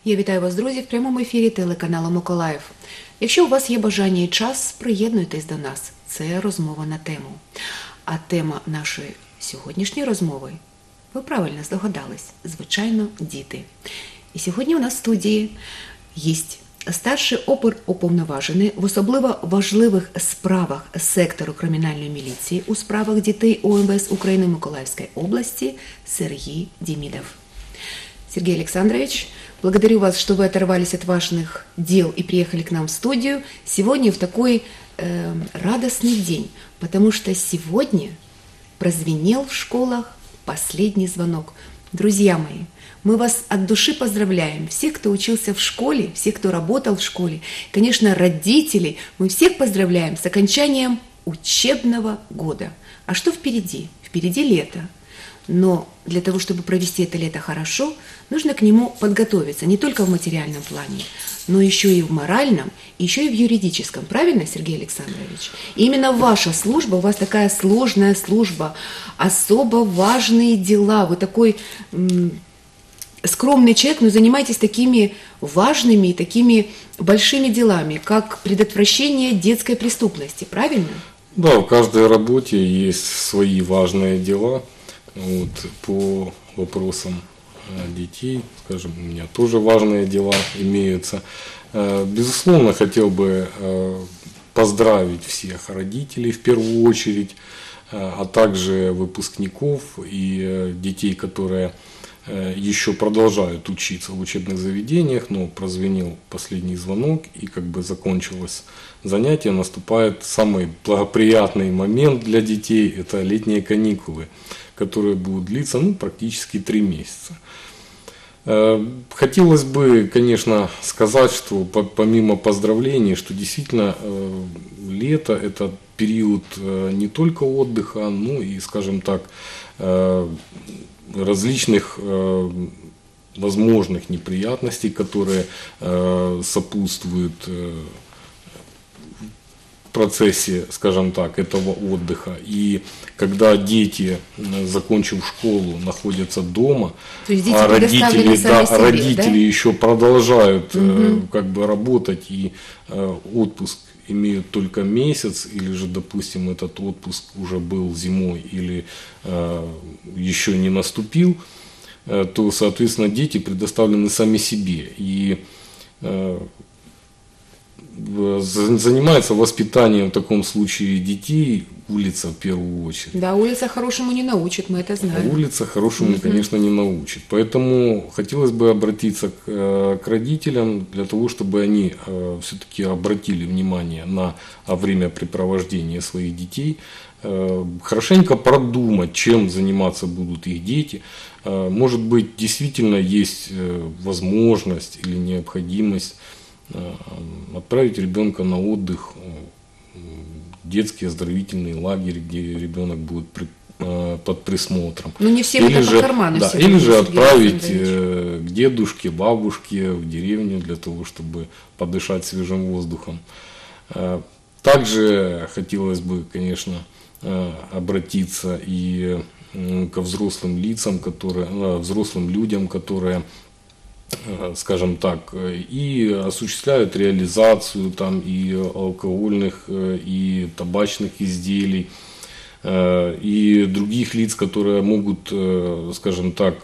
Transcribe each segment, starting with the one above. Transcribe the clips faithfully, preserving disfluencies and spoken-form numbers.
Я вітаю вас, друзі, в прямому ефірі телеканалу Миколаїв. Якщо у вас є бажання і час, приєднуйтесь до нас. Це розмова на тему. А тема нашої сьогоднішньої розмови, ви правильно здогадались, звичайно, діти. І сьогодні у нас в студії є старший оперуповноважений в особливо важливих справах сектору кримінальної міліції у справах дітей УМВС України Миколаївської области Сергій Демидов. Сергей Александрович, благодарю вас, что вы оторвались от важных дел и приехали к нам в студию сегодня в такой э, радостный день, потому что сегодня прозвенел в школах последний звонок. Друзья мои, мы вас от души поздравляем, всех, кто учился в школе, всех, кто работал в школе, конечно, родителей, мы всех поздравляем с окончанием учебного года. А что впереди? Впереди лето. Но для того, чтобы провести это лето хорошо, нужно к нему подготовиться не только в материальном плане, но еще и в моральном, еще и в юридическом. Правильно, Сергей Александрович? И именно ваша служба, у вас такая сложная служба, особо важные дела. Вы такой м- скромный человек, но занимаетесь такими важными и такими большими делами, как предотвращение детской преступности. Правильно? Да, в каждой работе есть свои важные дела. Вот, по вопросам детей, скажем, у меня тоже важные дела имеются. Безусловно, хотел бы поздравить всех родителей в первую очередь, а также выпускников и детей, которые еще продолжают учиться в учебных заведениях, но прозвенел последний звонок и как бы закончилось занятие, наступает самый благоприятный момент для детей, это летние каникулы, которые будут длиться ну, практически три месяца. Хотелось бы, конечно, сказать, что помимо поздравлений, что действительно лето – это период не только отдыха, но и, скажем так, различных возможных неприятностей, которые сопутствуют в процессе, скажем так, этого отдыха. И когда дети, закончив школу, находятся дома, а родители, да, себе, родители да? еще продолжают угу. как бы работать и отпуск имеют только месяц, или же, допустим, этот отпуск уже был зимой или э, еще не наступил, э, то, соответственно, дети предоставлены сами себе. И э, занимается воспитанием в таком случае детей улица в первую очередь. Да, улица хорошему не научит, мы это знаем. Улица хорошему, угу. конечно, не научит. Поэтому хотелось бы обратиться к, к родителям для того, чтобы они э, все-таки обратили внимание на времяпрепровождение своих детей, э, хорошенько продумать, чем заниматься будут их дети. Э, может быть, действительно есть э, возможность или необходимость отправить ребенка на отдых в детский оздоровительный лагерь, где ребенок будет при, под присмотром. Ну не всем или это же, по карману. Да, или же отправить к дедушке, бабушке в деревню для того, чтобы подышать свежим воздухом. Также хотелось бы, конечно, обратиться и ко взрослым лицам, которые, взрослым людям, которые, скажем так, и осуществляют реализацию там и алкогольных, и табачных изделий, и других лиц, которые могут, скажем так,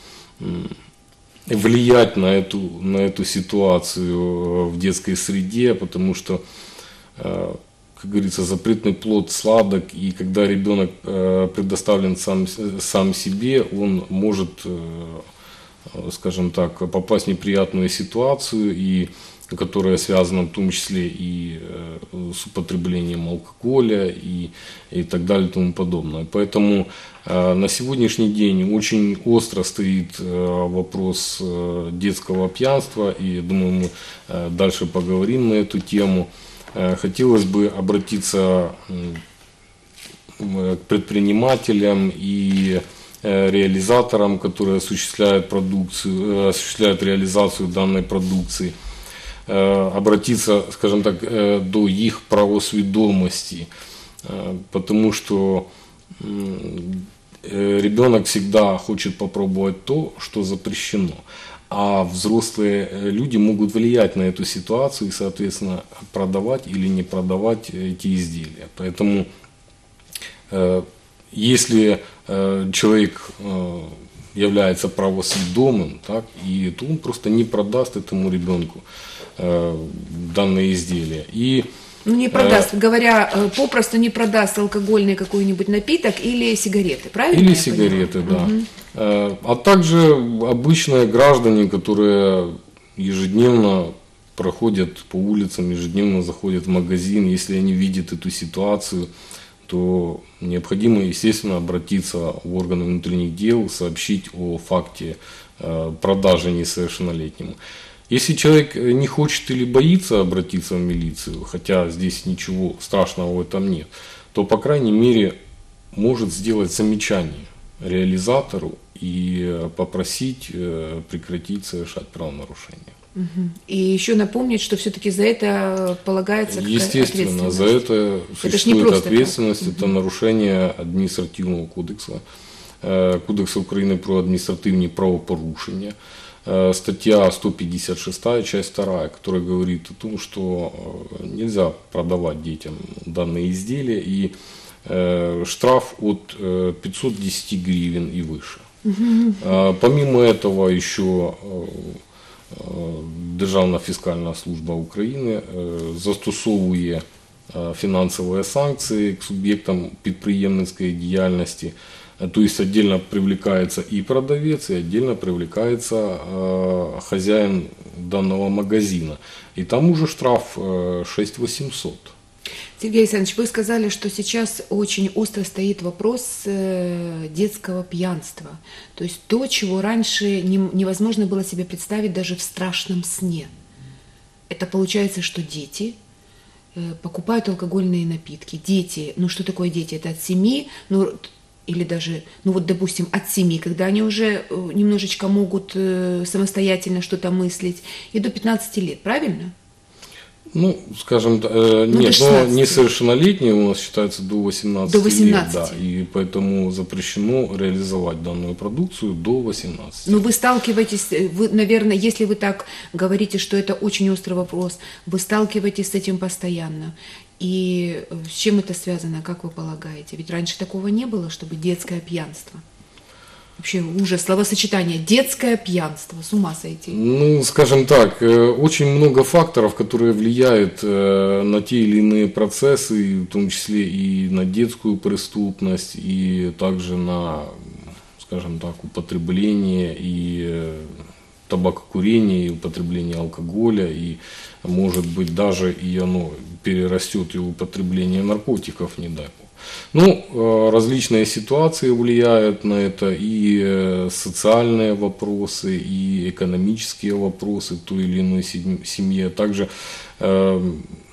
влиять на эту, на эту ситуацию в детской среде, потому что, как говорится, запретный плод сладок, и когда ребенок предоставлен сам, сам себе, он может, скажем так, попасть в неприятную ситуацию, и, которая связана в том числе и с употреблением алкоголя и, и так далее и тому подобное. Поэтому на сегодняшний день очень остро стоит вопрос детского пьянства, и думаю, мы дальше поговорим на эту тему. Хотелось бы обратиться к предпринимателям и реализаторам, которые осуществляют продукцию, осуществляют реализацию данной продукции, обратиться, скажем так, до их правосведомости, потому что ребенок всегда хочет попробовать то, что запрещено. а взрослые э, люди могут влиять на эту ситуацию и, соответственно, продавать или не продавать эти изделия. Поэтому э, если э, человек э, является правосведомым, так, и то он просто не продаст этому ребенку э, данное изделие. И Ну, не продаст, говоря э, попросту, не продаст алкогольный какой-нибудь напиток или сигареты, правильно? Или я сигареты, понимаю? да. Мгм. Э, А также обычные граждане, которые ежедневно проходят по улицам, ежедневно заходят в магазин, если они видят эту ситуацию, то необходимо, естественно, обратиться в органы внутренних дел, сообщить о факте э, продажи несовершеннолетнему. Если человек не хочет или боится обратиться в милицию, хотя здесь ничего страшного в этом нет, то, по крайней мере, может сделать замечание реализатору и попросить э, прекратить совершать правонарушения. Мгм. И еще напомнить, что все-таки за это полагается какая Естественно, за ответственность. это Это ж не существует просто так. ответственность, это нарушение административного кодекса, э, Кодекса Украины про административные правопорушения, э, статья сто пятьдесят шесть, часть вторая, которая говорит о том, что э, нельзя продавать детям данные изделия, и э, штраф от э, пятьсот десять гривен и выше. Э, Помимо этого еще э, Державна фіскальна служба України е, застосовує е, фінансові санкції к суб'єктам підприємницької діяльності. Е, То есть отдельно привлекается и продавец, и отдельно привлекается э, хозяин данного магазина. И там уже штраф э, шесть тысяч восемьсот. Сергей Александрович, вы сказали, что сейчас очень остро стоит вопрос э, детского пьянства. То есть то, чего раньше не- невозможно было себе представить даже в страшном сне. Это получается, что дети э, покупают алкогольные напитки. Дети, ну что такое дети? Это от семи, ну или даже, ну вот допустим, от семи, когда они уже э, немножечко могут э, самостоятельно что-то мыслить, и до пятнадцати лет, правильно? Ну, скажем, э, Ну, до нет, но шестнадцати. несовершеннолетние у нас считаются до восемнадцати, До восемнадцати. лет, да, и поэтому запрещено реализовать данную продукцию до восемнадцати. Но вы сталкиваетесь, э, вы, наверное, если вы так говорите, что это очень острый вопрос, вы сталкиваетесь с этим постоянно. И э, с чем это связано, как вы полагаете? Ведь раньше такого не было, чтобы детское пьянство. Вообще ужас, словосочетание «детское пьянство», с ума сойти. Ну, скажем так, э, очень много факторов, которые влияют э, на те или иные процессы, в том числе и на детскую преступность, и также на, скажем так, употребление и э, табакокурение, и употребление алкоголя, и, может быть, даже и оно перерастет и в употребление наркотиков, не дай бог. Ну, э, различные ситуации влияют на это, и э, социальные вопросы, и экономические вопросы в той или иной сем- семье. Также, э,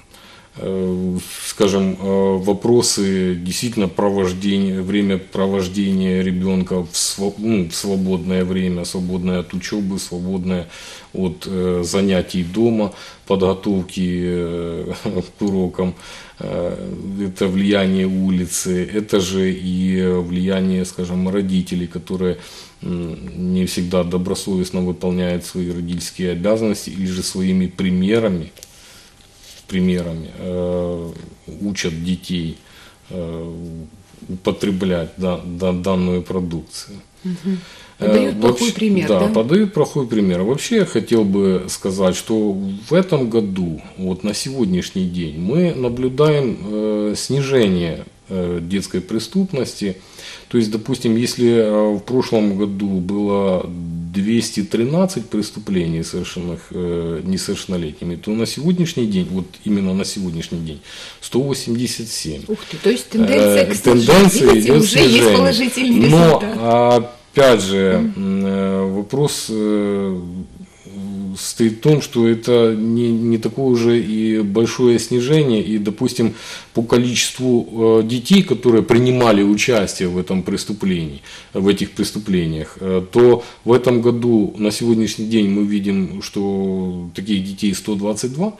э, скажем, э, вопросы действительно провождения, время провождения ребенка в, сво- ну, в свободное время, свободное от учебы, свободное от э, занятий дома, подготовки э, к урокам. Э, Это влияние улицы, это же и влияние, скажем, родителей, которые м, не всегда добросовестно выполняют свои родительские обязанности или же своими примерами, примерами э, учат детей э, употреблять да, да, данную продукцию. Подают Э, плохой вообще- пример, да? да? подают плохой пример. Вообще я хотел бы сказать, что в этом году, вот на сегодняшний день, мы наблюдаем э, снижение э, детской преступности. То есть, допустим, если э, в прошлом году было двести тринадцать преступлений, совершенных э, несовершеннолетними, то на сегодняшний день, вот именно на сегодняшний день, сто восемьдесят семь. Ух ты, то есть тенденция Э, к снижению. тенденция Видите, идет уже есть снижение. положительный Но результат. опять же м, э, вопрос э, стоит в том, что это не, не такое уже и большое снижение, и, допустим, по количеству э, детей, которые принимали участие в этом преступлении, в этих преступлениях, э, то в этом году на сегодняшний день мы видим, что таких детей сто двадцать два,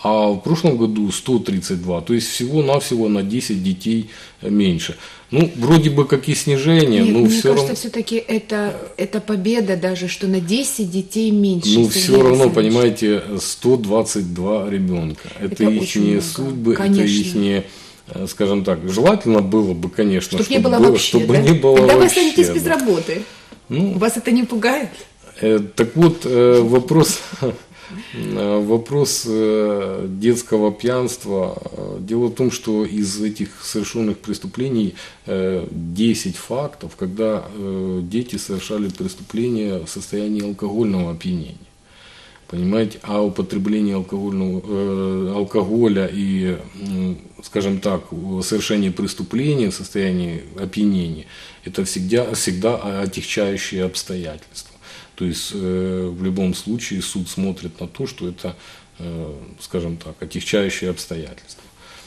а в прошлом году сто тридцать два, то есть всего-навсего на десять детей меньше. Ну, вроде бы как и снижение, Нет, но мне все кажется, равно... все-таки это, это победа даже, что на десять детей меньше. Ну, Сергей все равно, Александрович. понимаете, сто двадцать два ребенка. Это, Это их очень много, судьбы, конечно. это их, скажем так, желательно было бы, конечно, Чтобы не было вообще, чтобы да? не было Тогда вы вообще, останетесь без да. работы. Ну, Вас это не пугает? Э, Так вот, э, вопрос, э, вопрос э, детского пьянства. Э, Дело в том, что из этих совершенных преступлений э, десять фактов, когда э, дети совершали преступления в состоянии алкогольного опьянения. Понимаете, а употребление алкогольного, э, алкоголя и, м, скажем так, совершение преступления в состоянии опьянения, это всегда, всегда отягчающие обстоятельства. То есть э, в любом случае суд смотрит на то, что это, э, скажем так, отягчающие обстоятельства.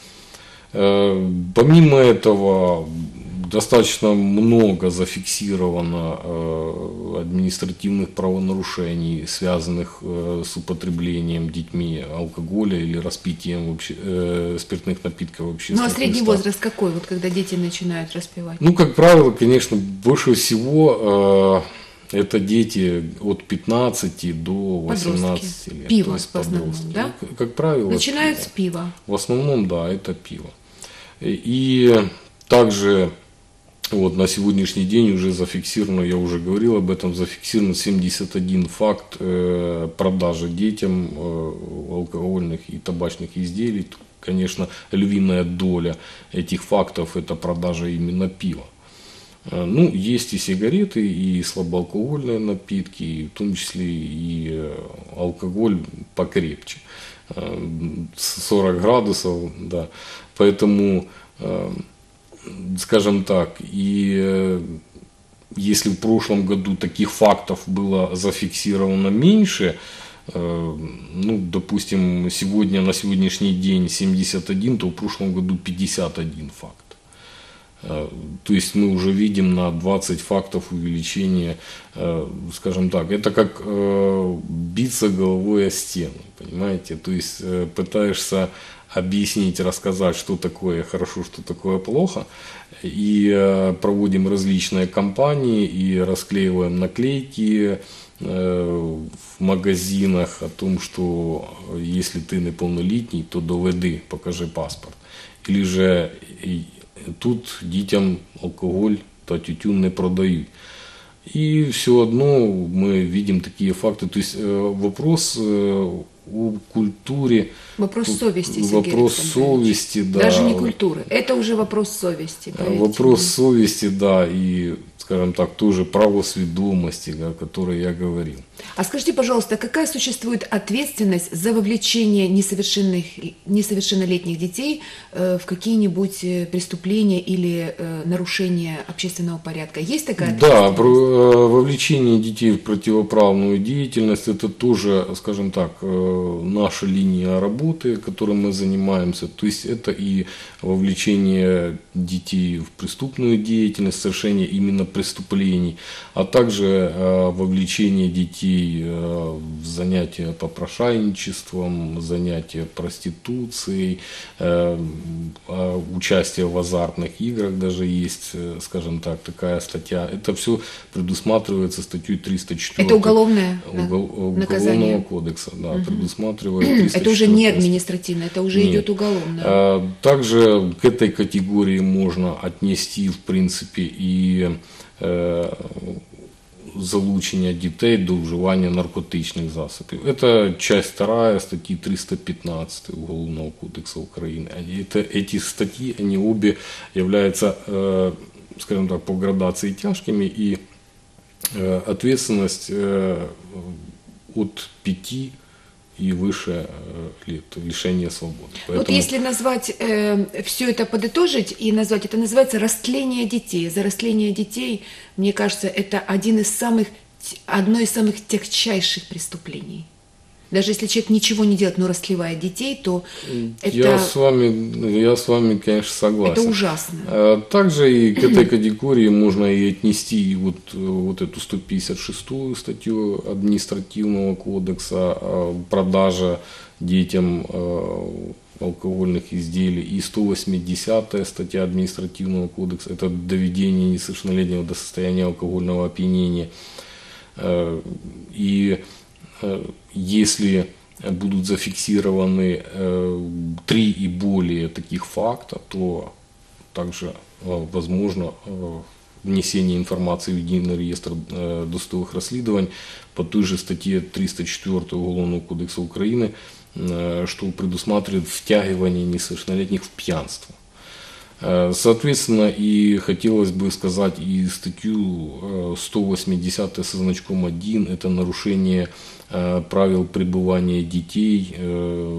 Э, Помимо этого, достаточно много зафиксировано э, административных правонарушений, связанных э, с употреблением детьми алкоголя или распитием вообще, э, спиртных напитков в Ну, общественных а средний местах. возраст какой, вот когда дети начинают распивать? Ну, как правило, конечно, больше всего э, это дети от пятнадцати до восемнадцати лет. Пиво то есть в основном, подростки. да? Ну, как правило, Начинают пиво. с пива. В основном, да, это пиво. И также вот на сегодняшний день уже зафиксировано, я уже говорил об этом, зафиксировано семьдесят один факт э, продажи детям э, алкогольных и табачных изделий. Конечно, львиная доля этих фактов – это продажа именно пива. Э, Ну, есть и сигареты, и слабоалкогольные напитки, и в том числе и э, алкоголь покрепче. Э, сорок градусов, да. Поэтому, э, скажем так, и э, если в прошлом году таких фактов было зафиксировано меньше, э, ну, допустим, сегодня, на сегодняшний день семьдесят один, то в прошлом году пятьдесят один факт. Э, То есть мы уже видим на двадцать фактов увеличения, э, скажем так, это как э, биться головой о стену, понимаете? То есть э, пытаешься объяснить, рассказать, что такое хорошо, что такое плохо, и э, проводим различные кампании и расклеиваем наклейки э, в магазинах о том, что если ты неповнолітній, то доведи, покажи паспорт. Или же і тут дітям алкоголь та тютюн не продають. И все одно мы видим такие факты. То есть э, вопрос э, о культуре. Вопрос совести, Сергей Вопрос Александрович. совести, да. Даже не культуры. Это уже вопрос совести. поверьте Вопрос мне. совести, да, и, скажем так, тоже правосведомости, о которой я говорил. А скажите, пожалуйста, какая существует ответственность за вовлечение несовершенных, несовершеннолетних детей э, в какие-нибудь э, преступления или э, нарушения общественного порядка? Есть такая Да, ответственность? про- э, вовлечение детей в противоправную деятельность, это тоже, скажем так, э, наша линия работы, которой мы занимаемся. То есть это и вовлечение детей в преступную деятельность, совершение именно преступлений, а также э, вовлечение детей э, в занятия попрошайничеством, занятия проституцией, э, э, участие в азартных играх даже есть, э, скажем так, такая статья. Это все предусматривается статьей триста четыре. Это уголовное, да, Угол- наказание. Уголовного кодекса, да, предусматривает триста четыре. Это уже не административно, это уже Нет. идет уголовно. А, Также к этой категории можно отнести, в принципе, и е, залучення дітей до вживання наркотичних засобів. Это часть вторая статьи триста пятнадцать Уголовного кодекса Украины. Они- Это, эти статьи, они обе являются, э, скажем так, по градации тяжкими, и э, ответственность э, от пяти и выше э, лет лишения свободы. Вот Поэтому- если назвать, э, все это подытожить и назвать, это называется растление детей. За растление детей, мне кажется, это один из самых, одно из самых тягчайших преступлений. Даже если человек ничего не делает, но растлевает детей, то это, Я с вами, я с вами, конечно, согласен. это ужасно. А Также и к этой категории можно и отнести вот, вот эту сто пятьдесят шестую статью административного кодекса, а, продажа детям а, алкогольных изделий, и сто восьмидесятая статья административного кодекса, это доведение несовершеннолетнего до состояния алкогольного опьянения. А, И а, если будут зафиксированы э, три и более таких факта, то также э, возможно э, внесение информации в единый реестр э, досудовых расследований по той же статье триста четвёртой Уголовного кодекса Украины, э, что предусматривает втягивание несовершеннолетних в пьянство. Э, Соответственно, и хотелось бы сказать и статью э, сто восьмидесятую со значком один, это нарушение э, правил пребывания детей э,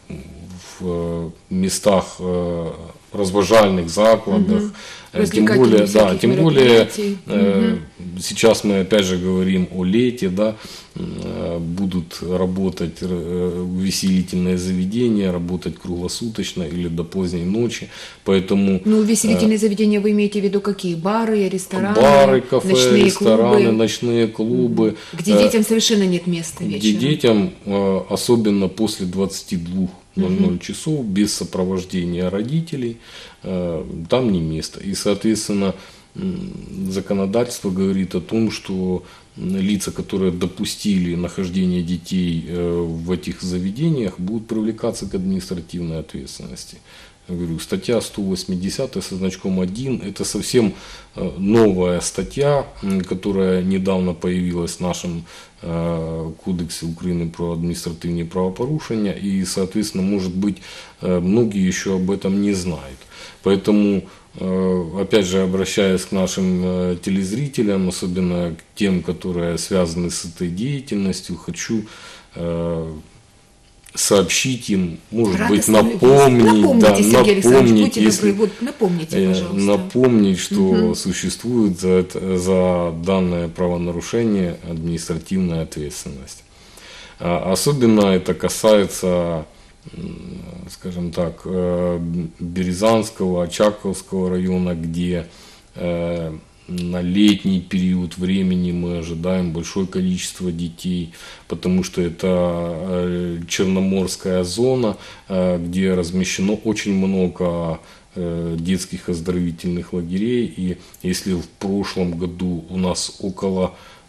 в местах э, разважальных закладах. Мгм. Э, Тем Развлекательных более, да, всяких тем более мероприятий. э, сейчас мы опять же говорим о лете, да, э, будут работать э, увеселительные заведения, работать круглосуточно или до поздней ночи, поэтому Ну, увеселительные заведения вы имеете в виду какие? Бары, рестораны, бары, кафе, ночные рестораны, клубы, ночные клубы, где э, детям совершенно нет места где вечером. детям, э, особенно после двадцати двух ноль-ноль часов, без сопровождения родителей, э, там не место. И, соответственно, м, законодательство говорит о том, что лица, которые допустили нахождение детей э, в этих заведениях, будут привлекаться к административной ответственности. Я говорю, статья сто восьмидесятая со значком один, это совсем э, новая статья, м, которая недавно появилась в нашем э, кодексе Украины про административные правопорушения, и, соответственно, может быть, э, многие еще об этом не знают. Поэтому, э, опять же, обращаясь к нашим э, телезрителям, особенно к тем, которые связаны с этой деятельностью, хочу э, сообщить им, может быть, Радостную напомнить, весть. Напомните, да, Сергей Александрович, напомнить, будьте если, добры, вот напомните, э, пожалуйста. напомнить, что существует за, это- за данное правонарушение административная ответственность. А Особенно это касается, м, скажем так, э, Березанского, Очаковского района, где э, на летний период времени мы ожидаем большое количество детей, потому что это э, Черноморская зона, э, где размещено очень много э, детских оздоровительных лагерей. И если в прошлом году у нас около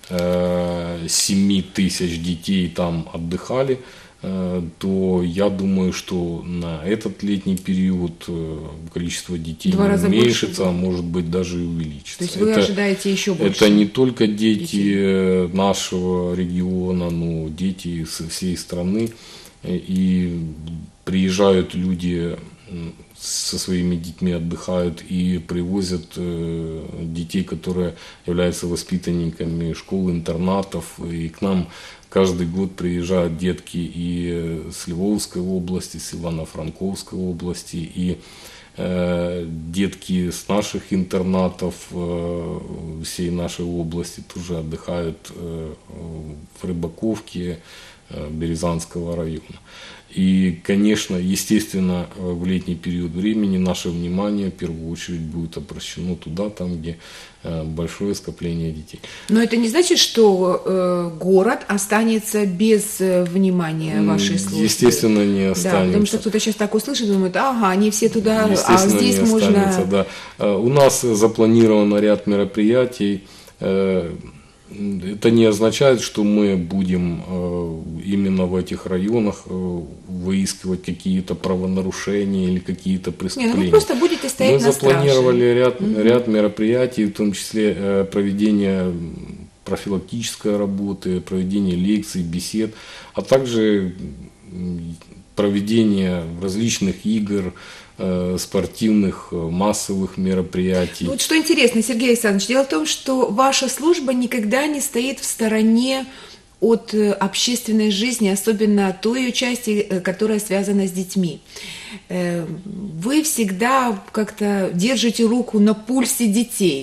э, семи тысяч детей там отдыхали, э, то я думаю, что на этот летний период э, количество детей Два не раза больше уменьшится, а будет. может быть даже и увеличится. То есть вы Это- ожидаете еще больше? это не только дети детей. э, нашего региона, но дети со всей страны. Э, И приезжают люди м, со своими детьми, отдыхают и привозят э, детей, которые являются воспитанниками школ, интернатов. И к нам каждый год приезжают детки и с Львовской области, с Ивано-Франковской области, и э, детки с наших интернатов э, всей нашей области тоже отдыхают э, в Рыбаковке э, Березанского района. И, конечно, естественно, э, в летний период времени наше внимание в первую очередь будет обращено туда, там, где э, большое скопление детей. Но это не значит, что э, город останется без э, внимания вашей службы. Естественно, не Да, останется. потому что кто-то сейчас так услышит и думает, ага, они все туда, а Естественно, здесь не можно... останется, да. Э, У нас запланирован ряд мероприятий. Э, Это не означает, что мы будем э, именно в этих районах э, выискивать какие-то правонарушения или какие-то Не, преступления. ну вы просто будете стоять Мы на страже. запланировали ряд, ряд мероприятий, в том числе э, проведение профилактической работы, проведение лекций, бесед, а также м, проведение различных игр, э, спортивных, э, массовых мероприятий. Вот что интересно, Сергей Александрович, дело в том, что ваша служба никогда не стоит в стороне от э, общественной жизни, особенно той ее части, э, которая связана с детьми. Э, Вы всегда как-то держите руку на пульсе детей.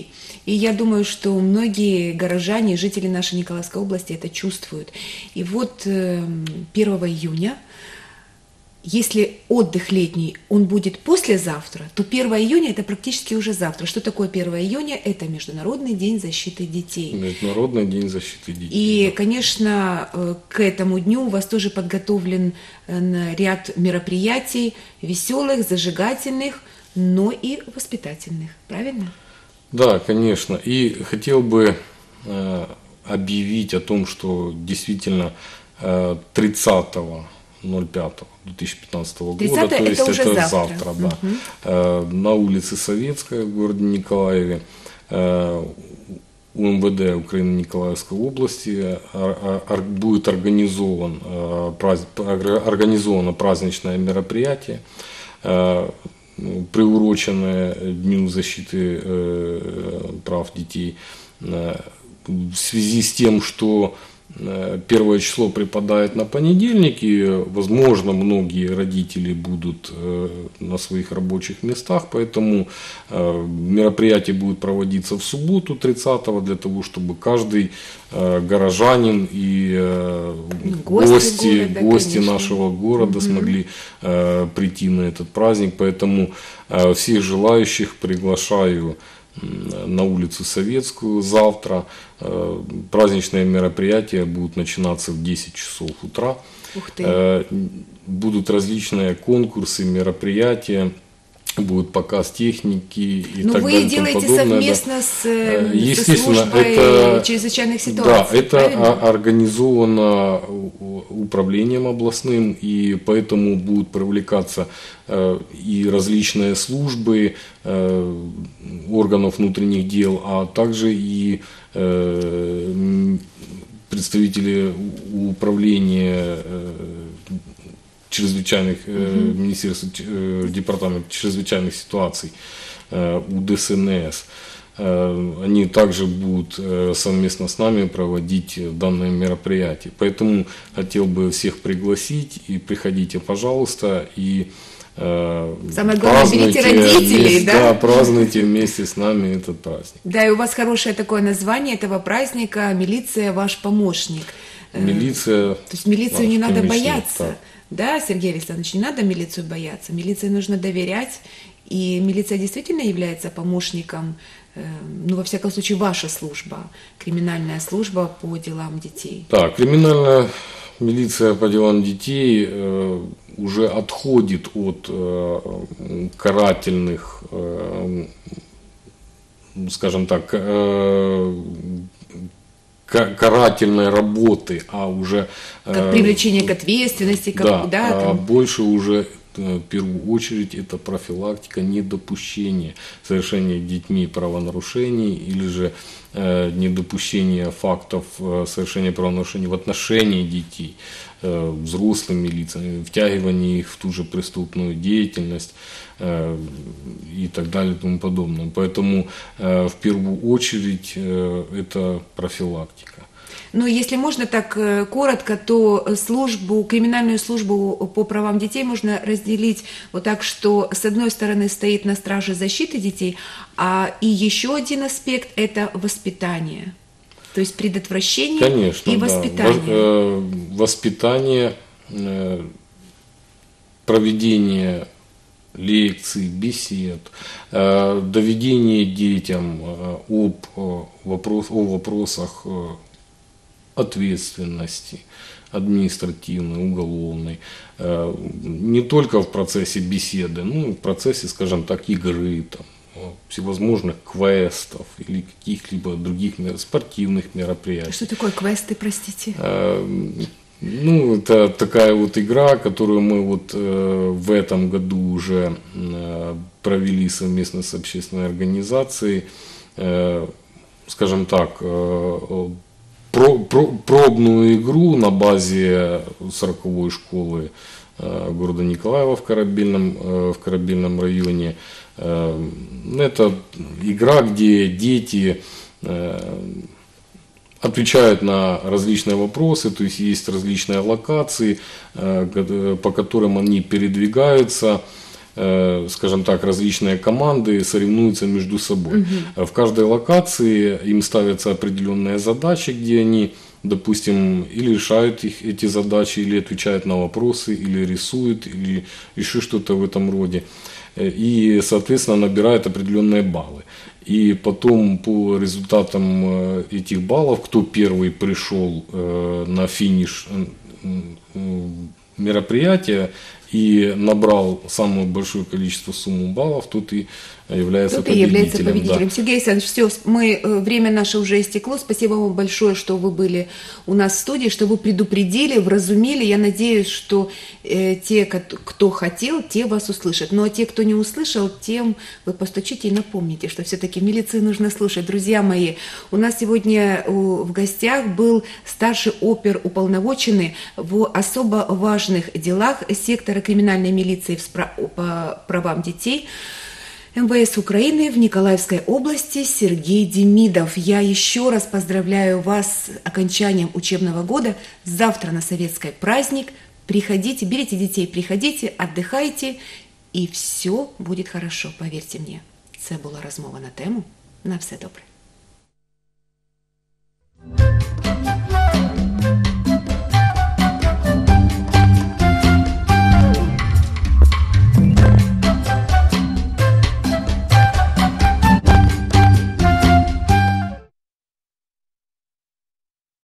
И я думаю, что многие горожане, жители нашей Николаевской области это чувствуют. И вот э, первого июня, если отдых летний, он будет послезавтра, то первого июня это практически уже завтра. Что такое первого июня? Это Международный день защиты детей. Международный день защиты детей. И, да. конечно, э, к этому дню у вас тоже подготовлен э, ряд мероприятий, веселых, зажигательных, но и воспитательных. Правильно? Да, конечно. И хотел бы э, объявить о том, что действительно э, тридцатого ноль пятого две тысячи пятнадцатого года, то есть это уже это завтра, завтра, да, э, на улице Советская в городе Николаеве э, у эм вэ дэ Украины Николаевской области ор- ор- будет организован, э, празд- организовано праздничное мероприятие, э, приуроченное Дню защиты э, прав детей, э, в связи с тем, что э, первое число припадает на понедельник, и, возможно, многие родители будут э, на своих рабочих местах, поэтому э, мероприятие будет проводиться в субботу тридцатого, для того, чтобы каждый э, горожанин и э, Гости гости, города, гости конечно. нашего города смогли э, прийти на этот праздник. Поэтому э, всех желающих приглашаю м, на улицу Советскую завтра. Э, праздничные мероприятия будут начинаться в десять часов утра. Ух ты. Э, будут различные конкурсы, мероприятия. Будет показ техники и Но так вы далее. и тому делаете подобное, да. совместно с, э, со Естественно, службой это, чрезвычайных да, ситуаций, это правильно? о- организовано у- управлением областным, и поэтому будут привлекаться э, и различные службы э, органов внутренних дел, а также и э, м, представители у- управления э, чрезвычайных э, министерств, э, департамент чрезвычайных ситуаций э, у дэ эс эн эс. Э, Они также будут э, совместно с нами проводить данное мероприятие. Поэтому хотел бы всех пригласить, и приходите, пожалуйста, и э, Самое главное, берите празднуйте родителей, вместе- да? празднуйте вместе с нами этот праздник. Да, и у вас хорошее такое название этого праздника «Милиция ваш помощник». Э, Милиция. То есть милицию не наш надо помощник, бояться. так. Да, Сергей Александрович, не надо милицию бояться. Милиции нужно доверять. И милиция действительно является помощником, э, ну, во всяком случае, ваша служба, криминальная служба по делам детей. Да, криминальная милиция по делам детей э, уже отходит от э, карательных, э, скажем так, э, ка- карательной работы, а уже Как э, привлечение к ответственности, как, да, да, а там. больше уже э, в первую очередь это профилактика недопущения совершения детьми правонарушений или же э, недопущения фактов э, совершения правонарушений в отношении детей э, взрослыми лицами, втягивание их в ту же преступную деятельность э, и так далее и тому подобное. Поэтому э, в первую очередь э, это профилактика. Ну, если можно так э, коротко, то службу, криминальную службу по правам детей можно разделить вот так, что с одной стороны стоит на страже защиты детей, а и еще один аспект – это воспитание. То есть предотвращение Конечно, и да. воспитание. Во- э, Воспитание, э, проведение лекций, бесед, э, доведение детям э, об, э, вопрос, о вопросах э, ответственности административной, уголовной, э, не только в процессе беседы, но и в процессе, скажем так, игры, там, э, всевозможных квестов или каких-либо других мер- спортивных мероприятий. Что такое квесты, простите? Э, Ну, это такая вот игра, которую мы вот э, в этом году уже э, провели совместно с общественной организацией, э, скажем так, э, про, про, пробную игру на базе сороковой школы э, города Николаева в Корабельном, э, в Корабельном районе. Э, это игра, где дети э, отвечают на различные вопросы, то есть есть различные локации, э, ко- по которым они передвигаются, э, скажем так, различные команды соревнуются между собой. В каждой локации им ставятся определенные задачи, где они, допустим, или решают их, эти задачи, или отвечают на вопросы, или рисуют, или еще что-то в этом роде. И, соответственно, набирают определенные баллы. И потом по результатам этих баллов, кто первый пришел на финиш мероприятия и набрал самое большое количество сумму баллов, тот и является Тут победителем. и является победителем. Да. Сергей Александрович, все, мы, э, время наше уже истекло. Спасибо вам большое, что вы были у нас в студии, что вы предупредили, вразумили. Я надеюсь, что э, те, кто хотел, те вас услышат. Ну а те, кто не услышал, тем вы постучите и напомните, что все-таки милиции нужно слушать. Друзья мои, у нас сегодня в гостях был старший оперуполномоченный в особо важных делах сектора криминальной милиции по правам детей эм вэ эс Украины в Николаевской области Сергей Демидов. Я еще раз поздравляю вас с окончанием учебного года. Завтра на Советской праздник. Приходите, берите детей, приходите, отдыхайте, и все будет хорошо, поверьте мне. Це була розмова на тему. На все добре.